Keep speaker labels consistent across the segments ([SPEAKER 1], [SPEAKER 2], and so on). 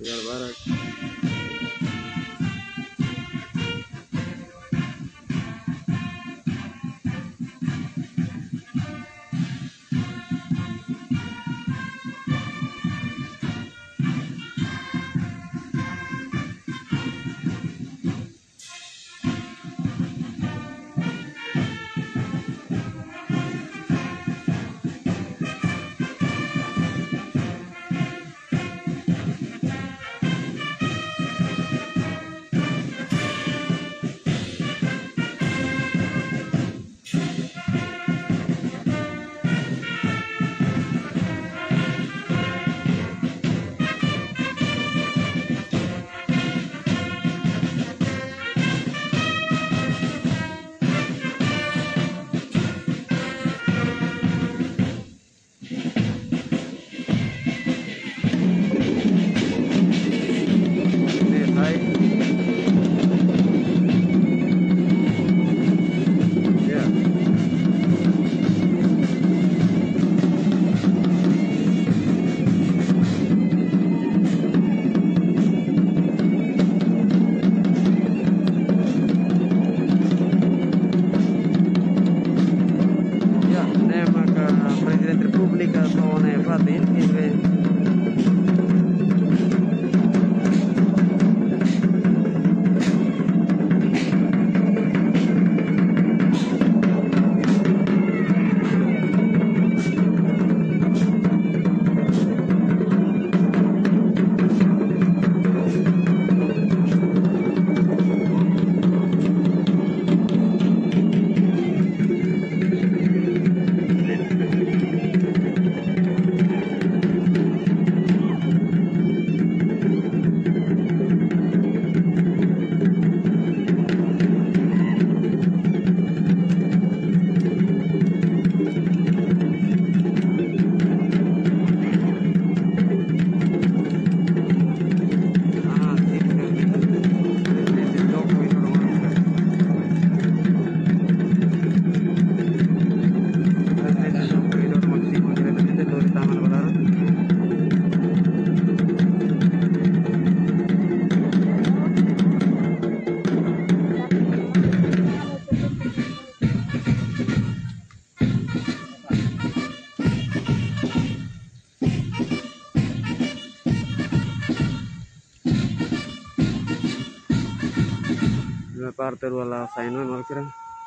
[SPEAKER 1] Tegal Barat. Parter wala sign-on kira.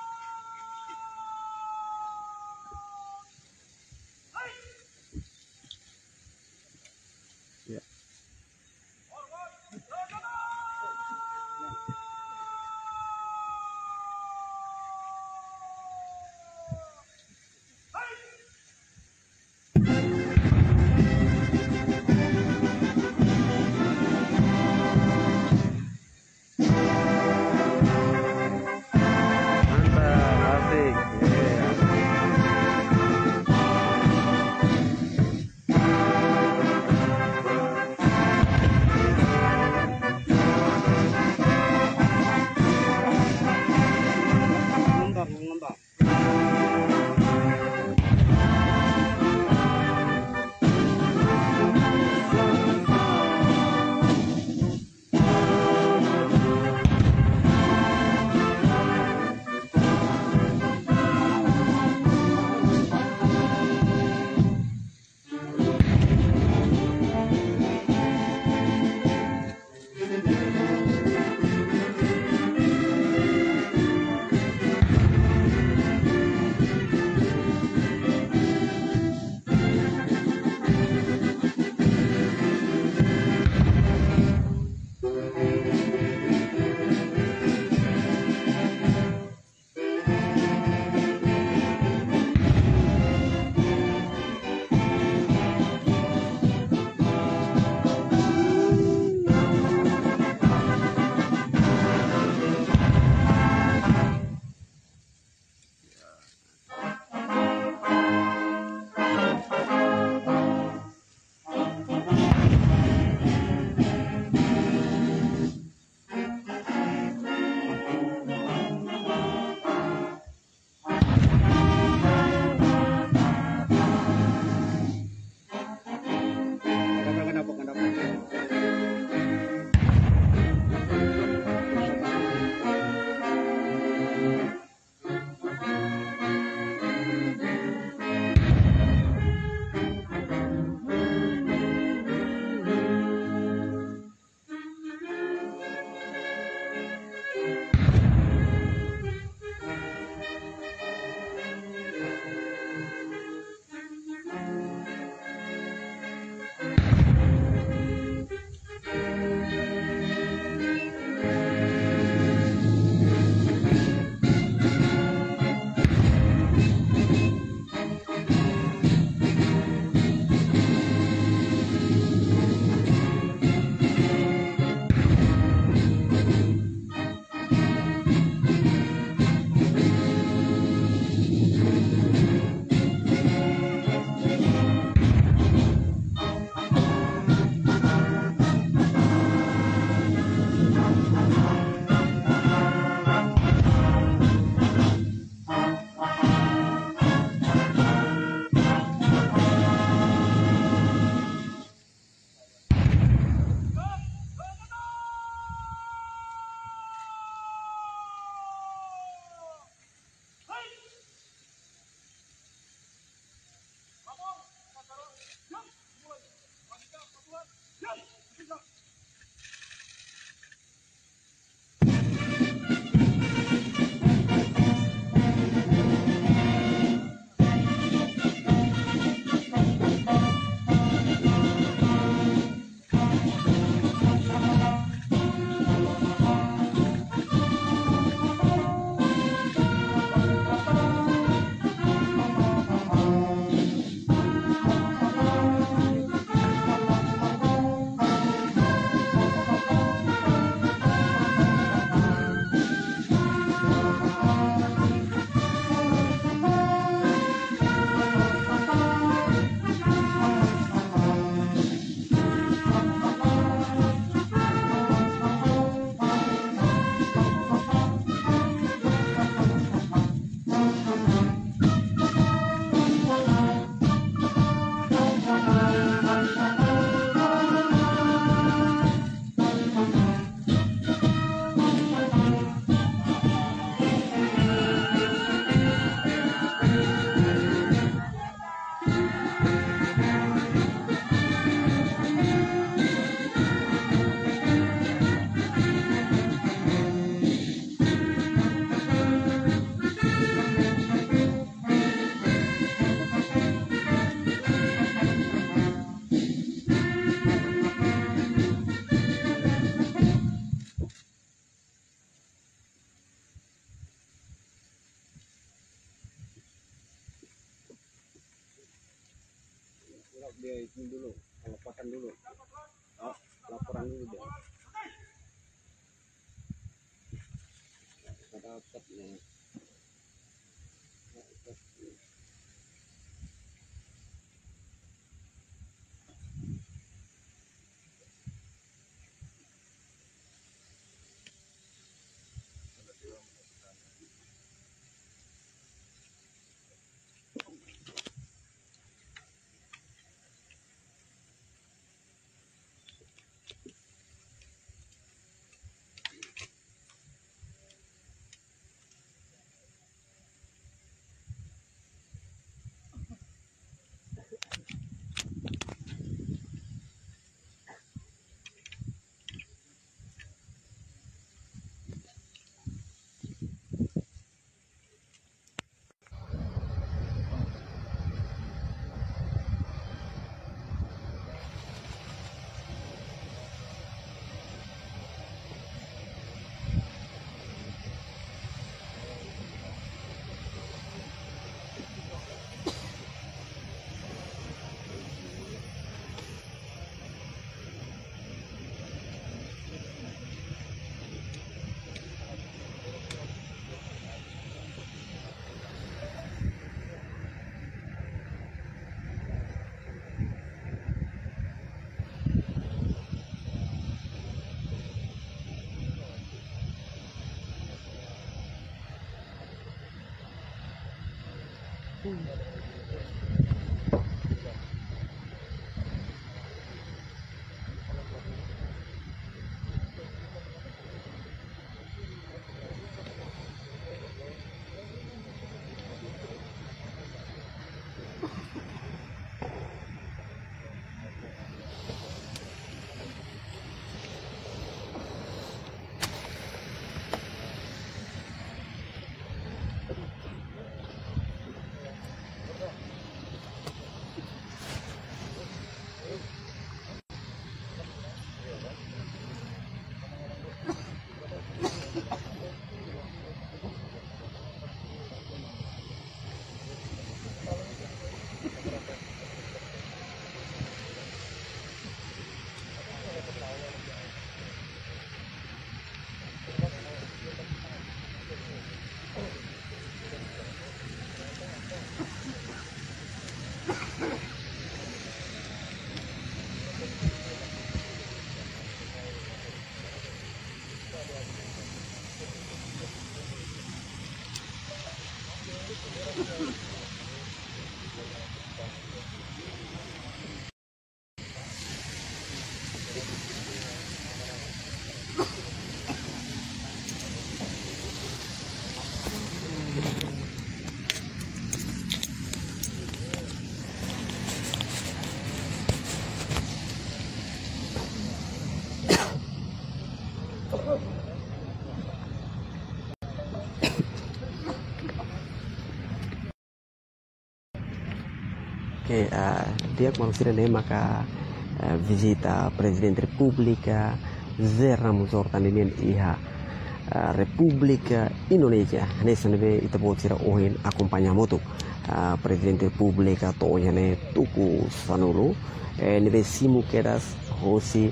[SPEAKER 1] Ya. dia ini dulu, pelepasan dulu, laporan dulu dia. Dapat nih.
[SPEAKER 2] Oke, dia kemarin ini maka visita Presidente Repubblica Zerramus Ortaninian iha Repubblica Indonesia. Nessa neve itapotira ohin acompanhamento Presidente Repubblica toonyane tuku sanulu neve simu kedas hosi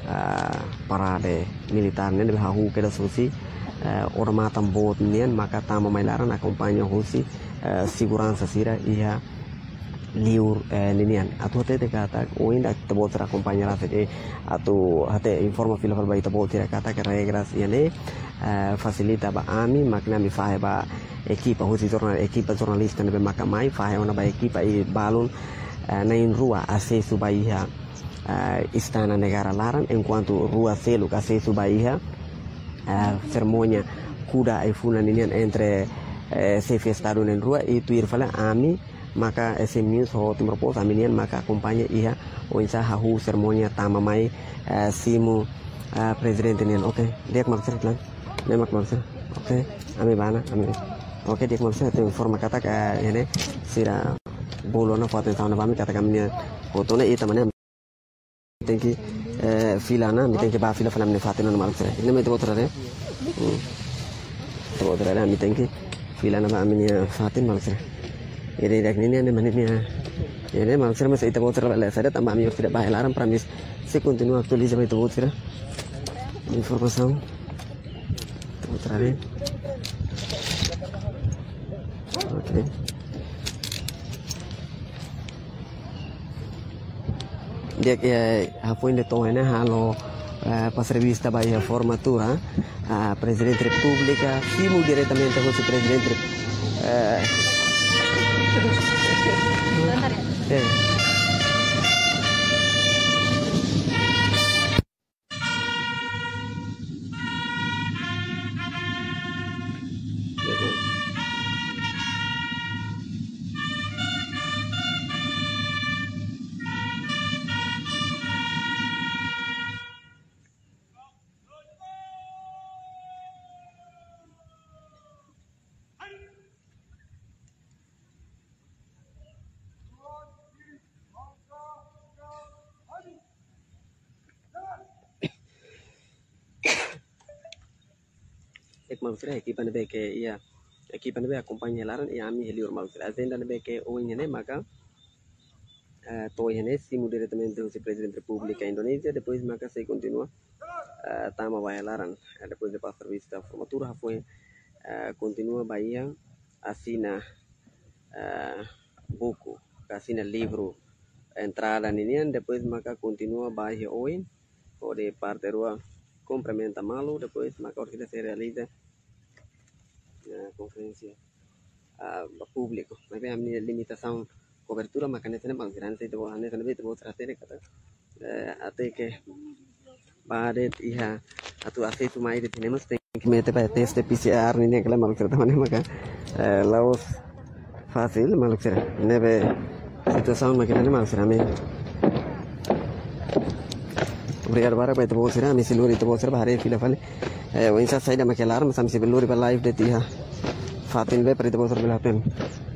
[SPEAKER 2] parade militar neve hahu kedas hosi ormatam bot nian maka tama mailaran acompanha hosi segurança sira iha liur linian atau hate kata oinda tabotera compañera de atau hate informa fila fal baita tabotera kata que regras yane facilita ba ami makna mi fahe ba equipa hosi equipa jornalista nebe makamai fahe ona ba equipa i balun nain rua acesso bahia istana negara laran enquanto rua selo acesso bahia cerimônia kuda e funa linian entre sefe estado en rua e tuir fala ami maka SMU so timur pos aminian maka kompanya iha oinsa hahu seremonia tama mai simu presidente nian oke dia maksud lan nemak maksud oke ame bana ame oke dia maksud itu forma kata ka ini sira bolona foto tahun bami kata kami foto ne itu mana tengki filana mi tengki ba fila fana mi fatina no maksud ini me itu terare itu terare mi tengki filana ba amini fatin maksud ini dak ini ane manitnya Ini maksudnya masih itu bocor lah saya tambah miur tidak bahaya larang pramis se continua actualizar itu bocor informasi bocor ini oke dia que foi de todo né halo pas revista bahia formatura a presidente república simu diretamente com o presidente ek maksudnya ekipa nebe ke iya ekipa nebe acompaña laran e ami helior maksudnya agenda nebe ke oinhene maka toinhene simu diretamente o presidente da República Indonésia depois maka se continua tama vai laran depois de passar vista formatura foi continua Bahia assina buku assina livro entrada ninian depois maka continua Bahia oin o de parte rua complementa malo depois maka kita se realiza conferência público mas bem a minha limitação cobertura maka nessa bang grande itu bahwa nessa itu bahwa strategi kata até que badet iha atau ase itu mai de tenemos tem que meter para teste PCR ni aquela malu cerita mana maka laos fácil malu cerita nebe situação maka ni malu cerita me Obrigado para itu bahwa cerita misi lori itu bahwa cerita hari fila fale وإن شاء الله سعيدة مكيلار مسام سيبلوري باللايف دتيها فاتن بي بريد بوصر بالهاتين